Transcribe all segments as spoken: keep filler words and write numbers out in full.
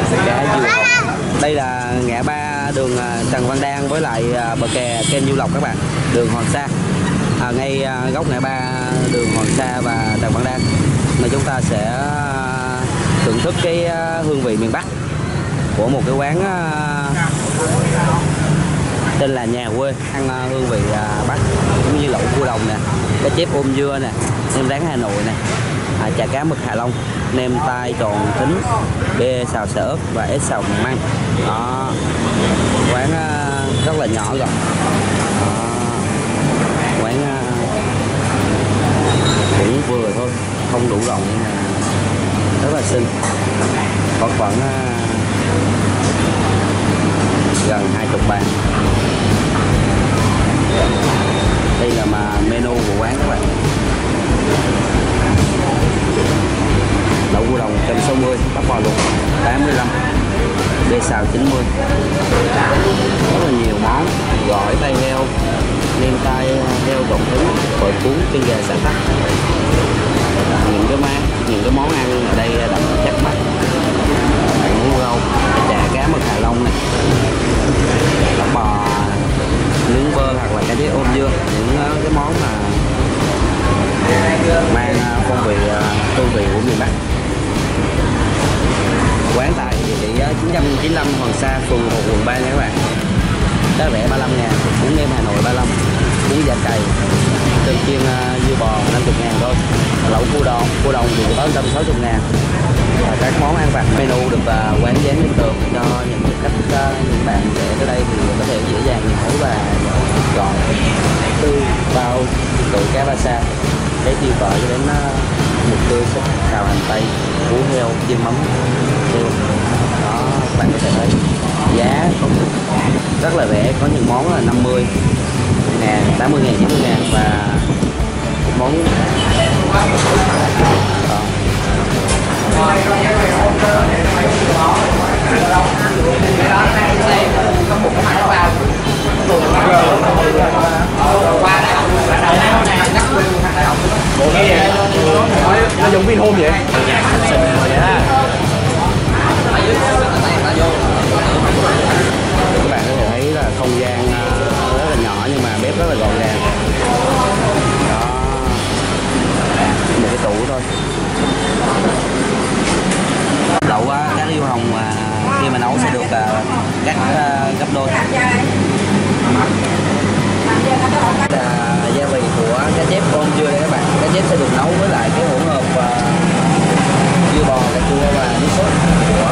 Cá dưa hồng. Đây là ngã ba đường Trần Văn Đang với lại bờ kè kênh Du Lộc các bạn, đường Hoàng Sa. À, ngay góc ngã ba đường Hoàng Sa và Trần Văn Đang mà chúng ta sẽ thưởng thức cái hương vị miền Bắc của một cái quán tên là Nhà Quê, ăn hương vị Bắc cũng như lẩu cua đồng nè, cá chép ôm dưa nè, nem rán Hà Nội nè, à, chả cá mực Hạ Long, nem tai tròn thính, bê xào xả ớt và ếch xào măng. Đó, quán rất là nhỏ rồi. Đó, quán cũng vừa thôi, không đủ rộng nhưng mà rất là xinh, có khoảng gần hai chục bàn. Đây là mà menu của quán các bạn. Đậu cua đồng một trăm sáu mươi, bắp bò luộc tám mươi lăm, bê xào chín mươi. Rất là nhiều món: gỏi tay heo, nem tai heo trộn thính, phở cuốn, chân gà xả tắc. Những cái món, những cái món ăn ở đây đậm chắc mắt. Bánh rau, chả cá mực Hạ Long này, bắp bò nướng bơ hoặc là cá chép ôm dưa, những cái món mà mang phong vị hương vị của miền Bắc. Quán tại địa chỉ chín trăm chín mươi lăm Hoàng Sa, phường một, quận ba nha các bạn. Giá rẻ ba mươi lăm ngàn, bún nem Hà Nội ba mươi lăm, bún da cày, cơm chiên dưa bò năm mươi ngàn thôi. Lẩu cua đồng, cua đồng thì có một trăm sáu mươi ngàn. Và các món ăn vặt menu được quán dán lên tường cho những khách những bạn trẻ tới đây thì có thể dễ dàng nhìn thấy và chọn từ bao từ cá ba sa, cái tiêu phở cho đến mực tươi, xào hành tây, củ heo, chiên mắm heo. Đó, các bạn có thể thấy giá rất là rẻ, có những món là năm mươi ngàn, tám mươi ngàn, chín mươi ngàn và món đó. Nó giống Vinhome vậy. Các bạn có thể thấy là không gian rất là nhỏ nhưng mà bếp rất là gọn gàng. Đó, một cái tủ thôi. Lẩu cá riêu hồng khi mà nấu sẽ được cắt gấp đôi. Gia vị của cá chép ôm dưa đây các bạn. Cá chép sẽ được nấu với lại cái hỗn hợp dưa bò, cà chua và nước sốt của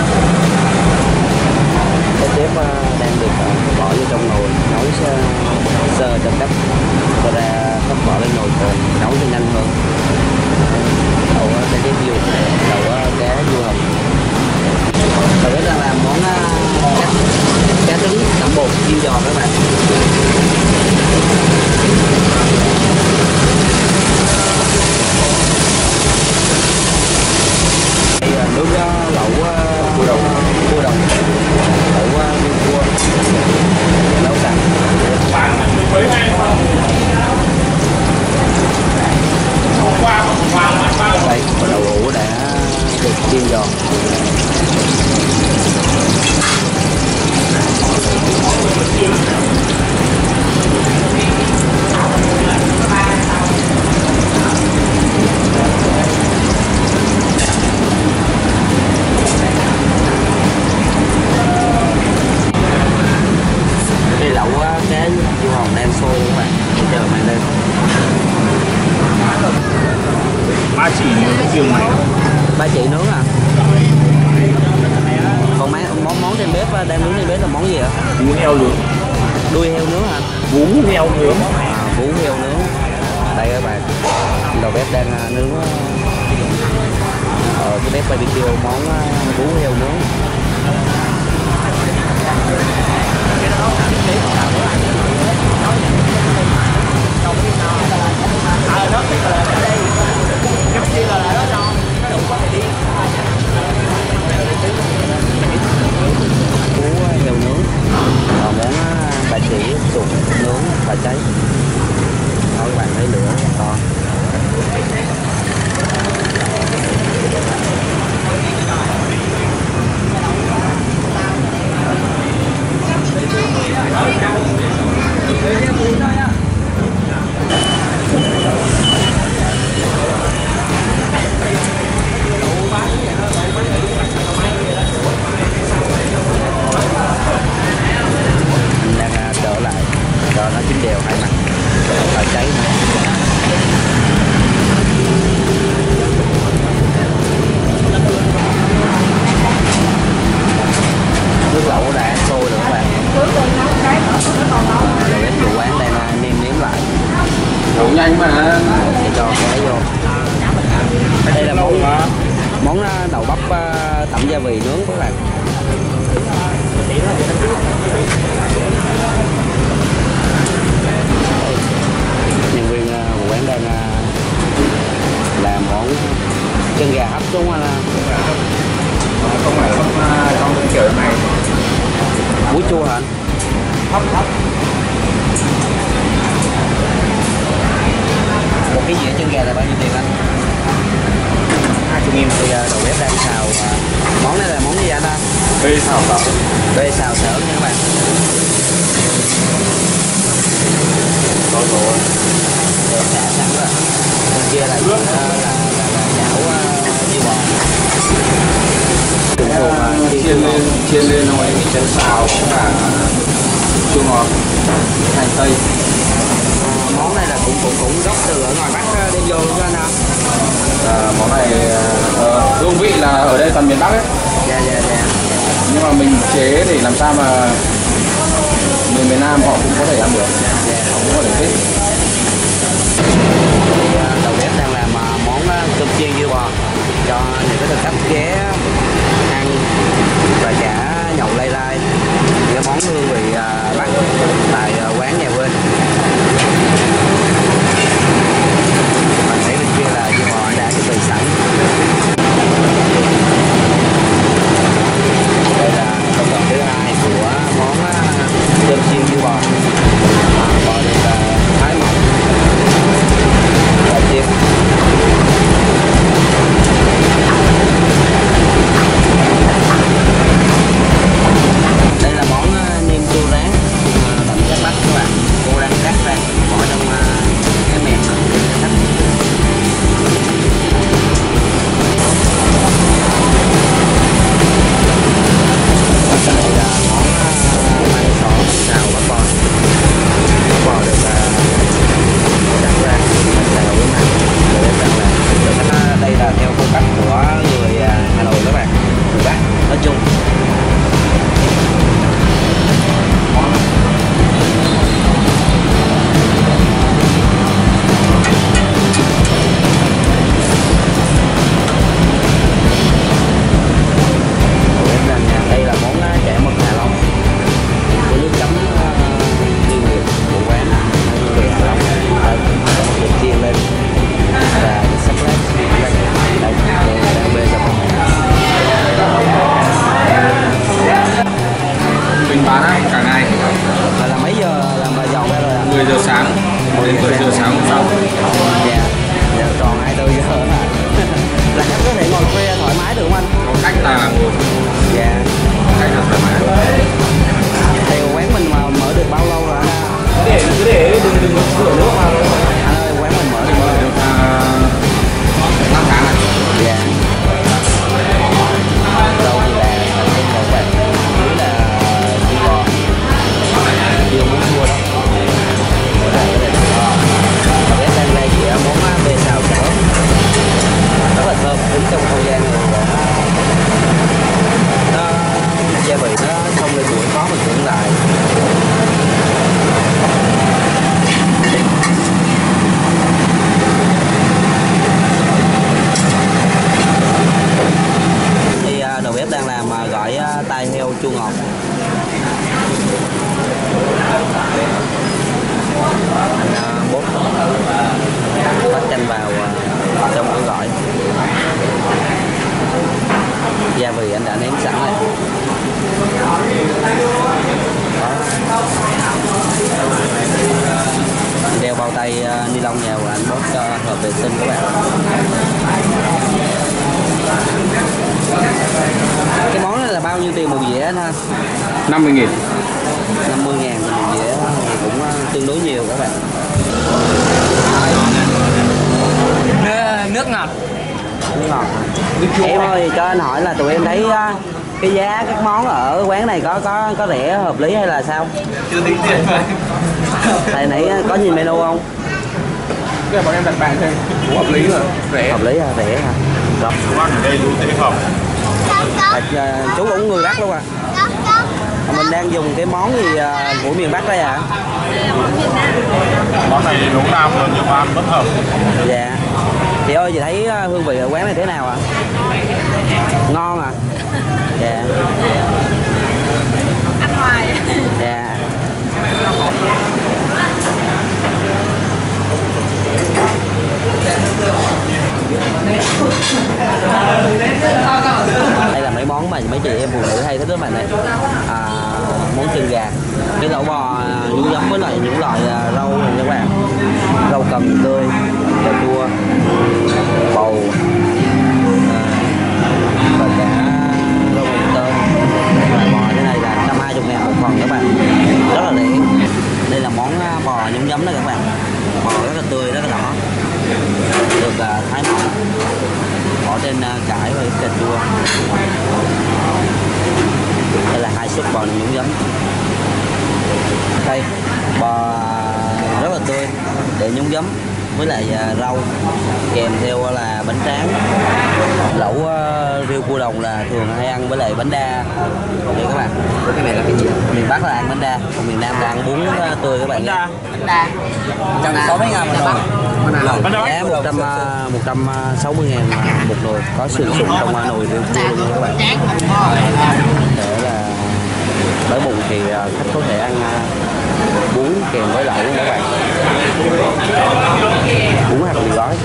cá chép đang được bỏ vô trong nồi nấu sơ, sơ cho cách và ra hấp bỏ lên nồi cồn nấu cho nhanh hơn. Đậu cá chép dưa, đậu cá dưa hồng. Rồi đó đang làm món cá, cá trứng tẩm bột chiên giòn các bạn. Nước lẩu cua đồng, cua đồng, lẩu riêu cua nấu sẵn. Đây, đậu hũ đã được chiên giòn. Đây lẩu cá dưa hồng đang sôi các bạn, chờ mang lên. Ba chỉ nướng riêng này. Ba chỉ nướng à? Còn mấy món món trên bếp đang nướng trên bếp là món gì ạ? Bún heo nướng. Đuôi heo nướng hả? Bún heo nướng. À, bún heo nướng. Đây các bạn, đầu bếp đang nướng ở cái bếp bê bê kiu món bún heo nướng. Bún heo nướng. Còn món bà chỉ sụn nướng và cháy. Đó, các bạn thấy lửa to. nhanh mà. Để cho cái vô. Đây là món món đầu bắp tẩm gia vị nướng các bạn. Nhân viên của quán đang làm món chân gà hấp đúng không anh? Không phải hấp trong cái kiểu này. Muối chua hả anh? Hấp hấp. Một cái dĩa chân gà là bao nhiêu tiền anh? hai mươi nghìn. Thì đầu bếp đang xào món này là món gì anh ta? Bê xào sởm. Bê xào sởm nha các bạn. Có rồi. Để xả sẵn rồi. Bên kia là là là, là, là chảo dưa bò. Chiên lên chiên lên rồi chân xào với cả chua ngọt, hành tây. À, món này là cũng cũng cũng gốc từ ở ngoài Bắc đem vô luôn anh hả? À, món này uh, hương vị là ở đây toàn miền Bắc ấy. Dạ dạ dạ. Nhưng mà mình chế để làm sao mà người miền Nam họ cũng có thể ăn được. Dạ, dạ. Họ cũng có thể thích. Thì đầu bếp đang làm món cơm chiên dưa bò cho những cái thực khách ghé ăn và cả nhậu lay lai cái món hương vị Bắc tại quán nhà quê. Mình thấy bên kia là dưa bò đã chuẩn bị sẵn. Đây là công đoạn thứ hai của món cơm chiên dưa bò. Bò được thái mỏng và chiên. Đây là món nem chua rán đậm chất Bắc các bạn. Cô đang cắt ra bỏ trong cái mẹt cắt. Đây là món mai sò xào bắp bò. Bắp bò được cắt ra xào với hành. Đây là theo phong cách của người Hà Nội các bạn, người Bắc nói chung. Đây là món chả mực Hà Long với nước chấm chuyên nghiệp của quán người Hà Long. Đây, được chiên lên và sắp lát đây đây đang bê ra. Mình bán á, cả ngày. Là, là mấy giờ làm bà giòn ra rồi ạ? mười giờ sáng đến mười giờ sáng hôm sau. Dạ, dạ tròn hai mươi tư giờ hả? Là khách có thể ngồi khuya thoải mái được không anh? Có cách là ngồi. Dạ. Cách là thoải mái. Thì quán mình mà mở được bao lâu rồi anh? Để cứ để đừng đừng có rửa nước vào. Anh ơi, quán mình mở được bao lâu? Được năm tháng này. Dạ. Đâu thì là trên đầu bạc, dưới là dưa bò. Chưa muốn mua đâu. Và cái đang đây chỉ món bê xào chảo rất là thơm, đứng trong không gian này nó gia vị nó không lên mũi khó mình tưởng lại. Thì đầu bếp đang làm gỏi tai heo chua ngọt. Anh bốt bắt chanh vào trong cái gỏi. Gia vị anh đã nếm sẵn rồi. Đeo bao tay ni lông vào và anh bốt cho hợp vệ sinh các bạn. Cái món này là bao nhiêu tiền một dĩa anh ha? năm mươi nghìn. năm mươi ngàn một dĩa thì cũng tương đối nhiều các bạn. Nước ngọt. Nước ngọt. Em ơi, cho anh hỏi là tụi em thấy cái giá các món ở quán này có có có rẻ hợp lý hay là sao? Chưa tính tiền vậy. Tại nãy có nhìn menu không? Cái bọn em đặt bàn thêm cũng hợp lý rồi, rẻ. Hợp lý hả? Rẻ hả? Rồi. Chú ăn ở đây chú thấy không? À, chú cũng người Bắc luôn à? Mình đang đang dùng cái món gì à, của miền Bắc đây ạ? Món này nấu nam rồi nhưng mà ăn bất hợp. Dạ. Chị ơi, chị thấy hương vị ở quán này thế nào ạ? Ngon à? Dạ. Ăn hoài. Dạ. Đây là mấy món mà mấy chị em phụ nữ hay thích đó bạn này. À, món chân gà, cái lẩu bò nhúng giấm với lại những loại rau này các bạn, rau cầm tươi, cà chua, bầu à, và cả rau mùng tơi. Loại bò thế này là một trăm hai mươi ngàn một phần các bạn, rất là rẻ. Đây là món bò nhúng giấm đó các bạn, bò rất là tươi, rất là đỏ, được uh, thái mỏng, bỏ trên uh, cải và cà chua. Đây là hai suất bò nhúng giấm. Đây bò rất là tươi để nhúng giấm với lại uh, rau, kèm theo là bánh tráng. Lẩu uh, riêu cua đồng là thường hay ăn với lại bánh đa. Đây các bạn, cái này là cái gì? Miền Bắc là ăn bánh đa, còn miền Nam là ăn bún uh, tươi các bạn nhé. Bánh đa. Trăm sáu mấy ngàn một nồi. Giá một trăm một trăm sáu mươi ngàn một nồi, có sườn sụn trong uh, nồi riêu cua luôn các bạn. Để là đói bụng thì uh, khách có thể ăn uh, bún kèm với lẩu các bạn. Bún hoặc mì gói.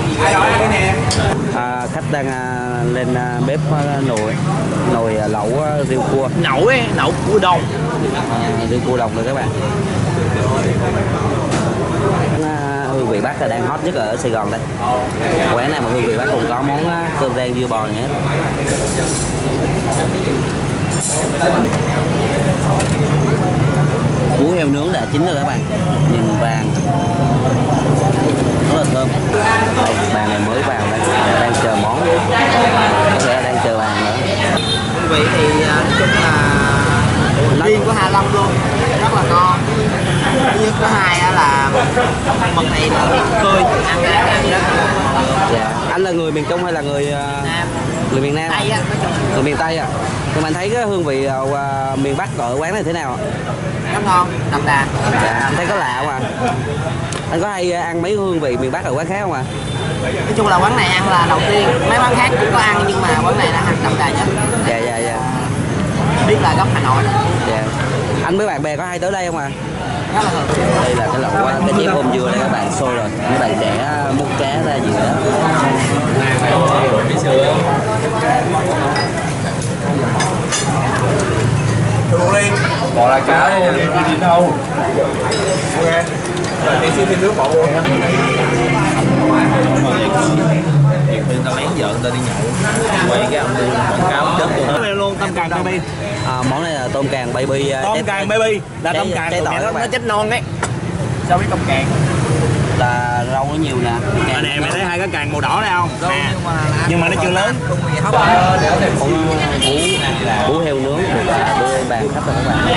À, khách đang uh, lên uh, bếp uh, nồi nồi uh, lẩu uh, riêu cua. Nấu ấy, nấu cua đồng. À, riêu cua đồng rồi các bạn. Uh, hương vị Bắc là đang hot nhất ở Sài Gòn đây. Quán này mà hương vị Bắc cũng có món uh, cơm rang dưa bò nhé. Cú heo nướng đã chín rồi các bạn, nhìn vàng rất là thơm. Đây, bàn này mới vào đây, đang chờ món, có thể đang chờ bàn nữa. Hương vị thì nói chung là riêng của Hạ Long luôn, rất là ngon. Thứ nhất, thứ hai là mực này là tươi, ăn ăn ăn rất là ngon. Dạ. Anh là người miền Trung hay là người Nam, người miền Nam? Tây á, nói chung Người miền Tây à? Nhưng mà anh thấy cái hương vị uh, miền Bắc ở quán này thế nào ạ? rất ngon, đậm đà. Dạ, anh thấy có lạ không ạ? Anh có hay ăn mấy hương vị miền Bắc ở quán khác không ạ? Nói chung là quán này ăn là đầu tiên, mấy quán khác cũng có ăn nhưng mà quán này là ăn đậm đà nhất. Dạ dạ dạ. Biết là gốc Hà Nội. Dạ. Anh với bạn bè có hay tới đây không ạ? Rất là hợp. Đây là cái lẩu cái chép ôm dưa đây các bạn, sôi rồi. Các bạn sẽ múc cá ra gì đó. Luôn đi. Bỏ lại cá đi, đi đến đâu. Ok. Đi xin thêm nước bỏ vô. Thì tao lén vợ tao đi nhậu, quay cái ông quảng cáo chết tôi. Đây luôn tôm càng baby. À, món này là tôm càng baby. Tôm tép, càng baby là tôm càng trái của tỏi mẹ nó, các nó bạn. chết non đấy. Sao biết tôm càng? Là rau nó nhiều nè. Ở nè mày thấy hai cái càng màu đỏ đây không? Nè. Nhưng mà nó chưa lớn. Bún bún heo nướng được đưa lên bàn khách rồi các bạn.